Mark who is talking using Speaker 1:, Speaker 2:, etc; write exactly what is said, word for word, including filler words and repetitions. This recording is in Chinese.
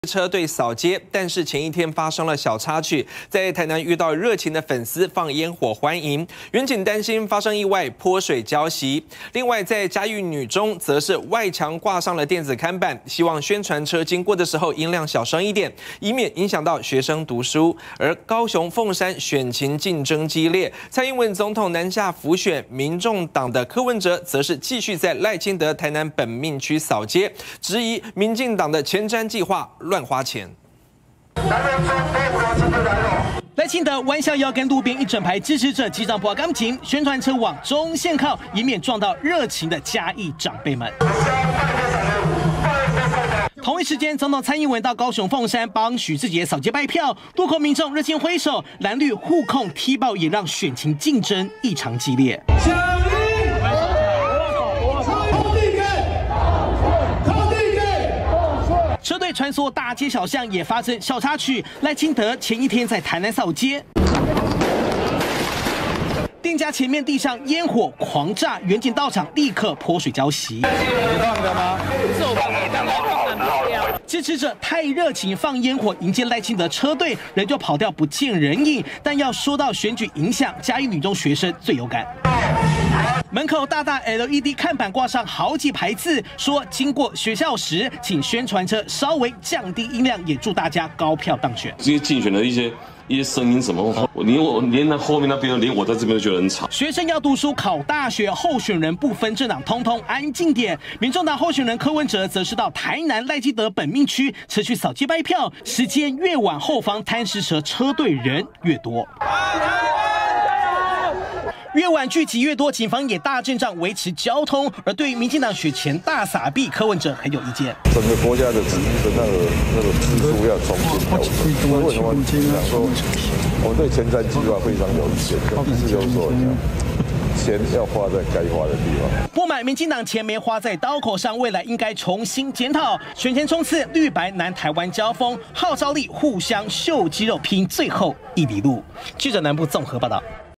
Speaker 1: 车队扫街，但是前一天发生了小插曲，在台南遇到热情的粉丝放烟火欢迎，远景担心发生意外泼水浇熄。另外，在嘉义女中，则是外墙挂上了电子看板，希望宣传车经过的时候音量小声一点，以免影响到学生读书。而高雄凤山选情竞争激烈，蔡英文总统南下辅选，民众党的柯文哲则是继续在赖清德台南本命区扫街，质疑民进党的前瞻计划乱花钱。
Speaker 2: 赖清德弯下腰跟路边一整排支持者击掌拨钢琴，宣传车往中线靠，以免撞到热情的嘉义长辈们。同一时间，总统蔡英文到高雄凤山帮许智杰扫街拜票，路口民众热情挥手，蓝绿互控踢爆，也让选情竞争异常激烈。车队穿梭大街小巷，也发生小插曲。赖清德前一天在台南扫街，店家前面地上烟火狂炸，远景到场立刻泼水浇熄。支持者太热情，放烟火迎接赖清德车队，人就跑掉不见人影。但要说到选举影响，嘉义女中学生最有感。门口大大 L E D 看板挂上好几排字，说经过学校时，请宣传车稍微降低音量，也祝大家高票当选。
Speaker 3: 这些竞选的一些一些声音什么，我连我连那后面那边，连我在这边都觉得很吵。
Speaker 2: 学生要读书考大学，候选人不分政党，通通安静点。民众党候选人柯文哲则是到台南赖清德本命区持续扫街拜票，时间越晚，后方贪食蛇车队人越多。越晚聚集越多，警方也大阵仗维持交通。而对于民进党选前大撒币，柯文哲很有意见。
Speaker 4: 整个国家的支的那个那个支出要重新调整。所以为什么讲说我对前瞻计划非常有意见？意思就是说，钱要花在该花的地方。
Speaker 2: 不满民进党钱没花在刀口上，未来应该重新检讨。选前冲刺，绿白南台湾交锋，号召力互相秀肌肉，拼最后一里路。记者南部综合报道。